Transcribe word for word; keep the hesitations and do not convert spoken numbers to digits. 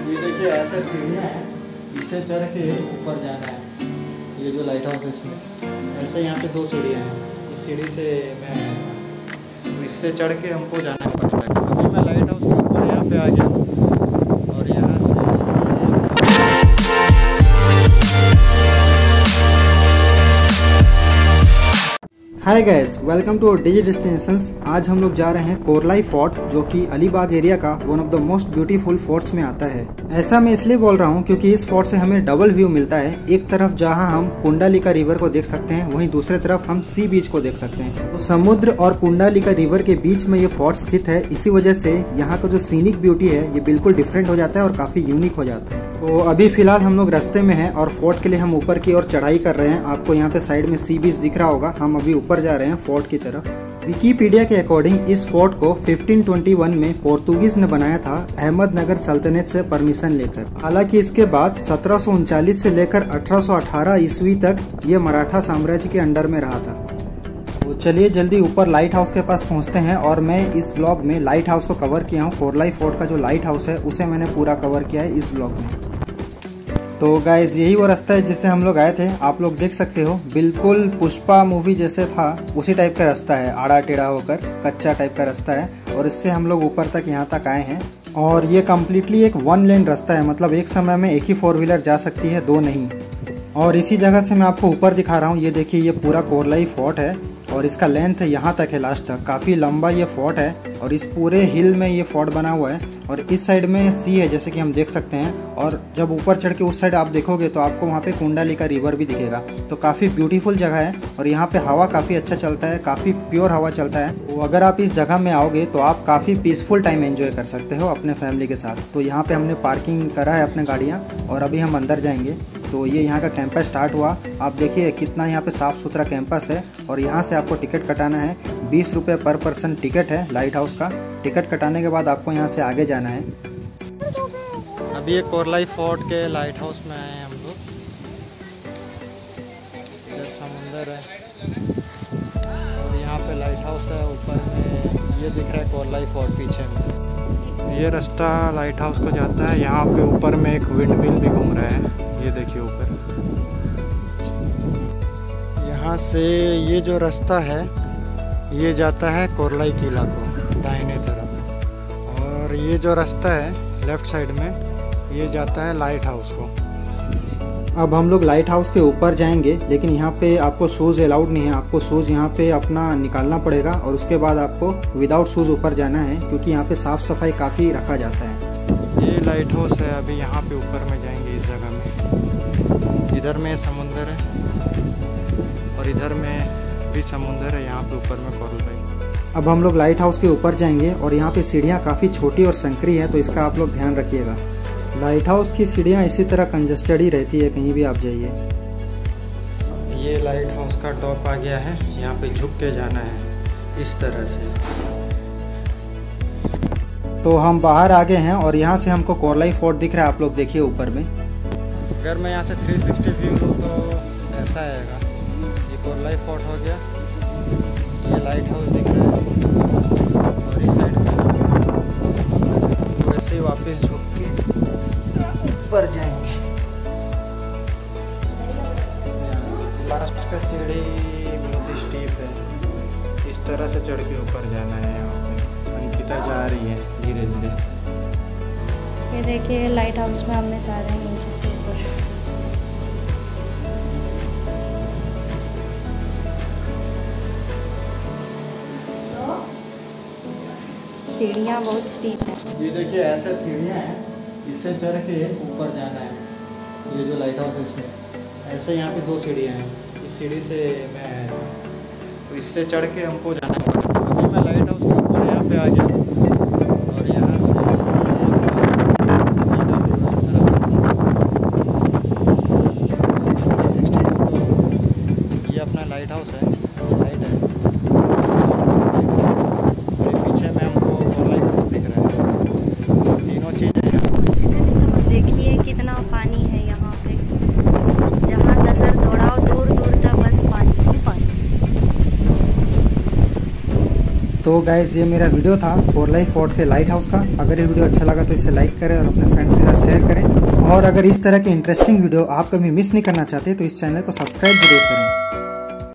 ये देखिए ऐसे सीढ़ियाँ हैं, इससे चढ़ के ऊपर जाना है। ये जो लाइट हाउस है इसमें ऐसे यहाँ पे दो सीढ़ियाँ हैं। इस सीढ़ी से मैं आया था, तो इससे चढ़ के हमको जाना पड़ता है। अभी मैं लाइट हाउस के ऊपर यहाँ पे आ गया और यहाँ से hi guys, welcome to Digi Destinations. आज हम लोग जा रहे हैं कोरलाई फोर्ट, जो कि अलीबाग एरिया का one of the most beautiful forts में आता है। ऐसा मैं इसलिए बोल रहा हूँ क्योंकि इस फोर्ट से हमें डबल व्यू मिलता है। एक तरफ जहाँ हम कुंडालिका रिवर को देख सकते हैं, वहीं दूसरे तरफ हम सी बीच को देख सकते हैं। तो समुद्र और कुंडालिका रिवर के बीच में ये फोर्ट स्थित है। इसी वजह से यहाँ का जो सीनिक ब्यूटी है ये बिल्कुल डिफरेंट हो जाता है और काफी यूनिक हो जाता है। तो अभी फिलहाल हम लोग रास्ते में हैं और फोर्ट के लिए हम ऊपर की ओर चढ़ाई कर रहे हैं। आपको यहाँ पे साइड में सी बीच दिख रहा होगा। हम अभी ऊपर जा रहे हैं फोर्ट की तरफ। विकिपीडिया के अकॉर्डिंग इस फोर्ट को पंद्रह सौ इक्कीस में पोर्तुगीज ने बनाया था, अहमदनगर सल्तनत से परमिशन लेकर। हालांकि इसके बाद सत्रह सौ उनचालीस से लेकर अठारह सौ अठारह ईस्वी तक ये मराठा साम्राज्य के अंडर में रहा था। तो चलिए जल्दी ऊपर लाइट हाउस के पास पहुंचते हैं। और मैं इस ब्लॉग में लाइट हाउस को कवर किया हूँ। कोरलाई फोर्ट का जो लाइट हाउस है उसे मैंने पूरा कवर किया है इस ब्लॉग में। तो गाइज यही वो रास्ता है जिससे हम लोग आए थे। आप लोग देख सकते हो, बिल्कुल पुष्पा मूवी जैसे था उसी टाइप का रास्ता है, आड़ा टेढ़ा होकर कच्चा टाइप का रास्ता है। और इससे हम लोग ऊपर तक यहाँ तक आए हैं। और ये कम्प्लीटली एक वन लेन रास्ता है, मतलब एक समय में एक ही फोर व्हीलर जा सकती है, दो नहीं। और इसी जगह से मैं आपको ऊपर दिखा रहा हूँ। ये देखिए, ये पूरा कोरलाई फोर्ट है और इसका लेंथ यहाँ तक है, लास्ट तक। काफ़ी लंबा ये फोर्ट है और इस पूरे हिल में ये फोर्ट बना हुआ है। और इस साइड में सी है, जैसे कि हम देख सकते हैं। और जब ऊपर चढ़ के उस साइड आप देखोगे तो आपको वहाँ पे कुंडालिका रिवर भी दिखेगा। तो काफ़ी ब्यूटीफुल जगह है और यहाँ पे हवा काफ़ी अच्छा चलता है, काफ़ी प्योर हवा चलता है। तो अगर आप इस जगह में आओगे तो आप काफ़ी पीसफुल टाइम एंजॉय कर सकते हो अपने फैमिली के साथ। तो यहाँ पे हमने पार्किंग करा है अपने गाड़ियाँ और अभी हम अंदर जाएंगे। तो ये यहाँ का कैंपस स्टार्ट हुआ। आप देखिए कितना यहाँ पे साफ़ सुथरा कैंपस है। और यहाँ से आपको टिकट कटाना है। बीस रुपये पर पर्सन टिकट है लाइट हाउस का। टिकट कटाने के बाद आपको यहाँ से आगे जाना है। अभी ये कोरलाई फोर्ट के लाइट हाउस में आए हैं हम लोग। इधर समुंदर है और यहाँ पे लाइट हाउस है। ऊपर में ये दिख रहा है कोरलाई फोर्ट पीछे में। ये रास्ता लाइट हाउस को जाता है। यहाँ पे ऊपर में एक विंड मिल भी घूम रहा है, ये देखिए ऊपर। यहाँ से ये जो रास्ता है ये जाता है कोरलाई किला को दाहिने तरफ। और ये जो रास्ता है लेफ्ट साइड में ये जाता है लाइट हाउस को। अब हम लोग लाइट हाउस के ऊपर जाएंगे, लेकिन यहाँ पे आपको शूज़ अलाउड नहीं है। आपको शूज़ यहाँ पे अपना निकालना पड़ेगा और उसके बाद आपको विदाउट शूज़ ऊपर जाना है, क्योंकि यहाँ पे साफ़ सफाई काफ़ी रखा जाता है। ये लाइट हाउस है। अभी यहाँ पे ऊपर में जाएंगे इस जगह में। इधर में समुंदर है और इधर में भी समुंदर है। यहाँ पे ऊपर में कोरलाई। अब हम लोग लाइट हाउस के ऊपर जाएंगे और यहाँ पे सीढ़ियाँ काफ़ी छोटी और संकरी हैं, तो इसका आप लोग ध्यान रखिएगा। लाइट हाउस की सीढ़ियाँ इसी तरह कंजस्टेड ही रहती है, कहीं भी आप जाइए। ये लाइट हाउस का टॉप आ गया है। यहाँ पे झुक के जाना है इस तरह से। तो हम बाहर आ गए हैं और यहाँ से हमको कोरलाई फोर्ट दिख रहा है। आप लोग देखिए ऊपर में। अगर मैं यहाँ से तीन सौ साठ व्यू लूँ तो ऐसा आएगा। ये कोरलाई फोर्ट हो गया, ये लाइट हाउस दिख रहा है और इस साइड में समुद्र है। तो ऐसे ही वापस झुक के ऊपर जाएंगे। लास्ट का सीढ़ी बहुत स्टीप है, इस तरह से चढ़ के ऊपर जाना है। यहाँ पे अंकिता जा रही है धीरे धीरे। ये देखिए लाइट हाउस में हमने जा रहे हैं नीचे से ऊपर। सीढ़ियाँ बहुत स्टीप है। ये देखिए ऐसे सीढ़ियाँ हैं, इससे चढ़ के ऊपर जाना है। ये जो लाइट हाउस है इसमें ऐसे यहाँ पे दो सीढ़ियाँ हैं। इस सीढ़ी से मैं आया था, तो इससे चढ़ के हमको जाना पड़ेगा। अभी मैं लाइट हाउस के ऊपर यहाँ पे आ गया और यहाँ से सीधा ये अपना लाइट हाउस है, लाइट है। पीछे में हमको कोरलाई फोर्ट दिख रहा है। तीनों चीज़ें देखिए कितना पानी है यहाँ पे। जहाँ नज़र दौड़ाओ दूर दूर तक बस पानी ही पानी। तो गाइज ये मेरा वीडियो था कोरलाई फोर्ट के लाइट हाउस का। अगर ये वीडियो अच्छा लगा तो इसे लाइक करें और अपने फ्रेंड्स के साथ शेयर करें। और अगर इस तरह के इंटरेस्टिंग वीडियो आप कभी मिस नहीं करना चाहते तो इस चैनल को सब्सक्राइब जरूर करें।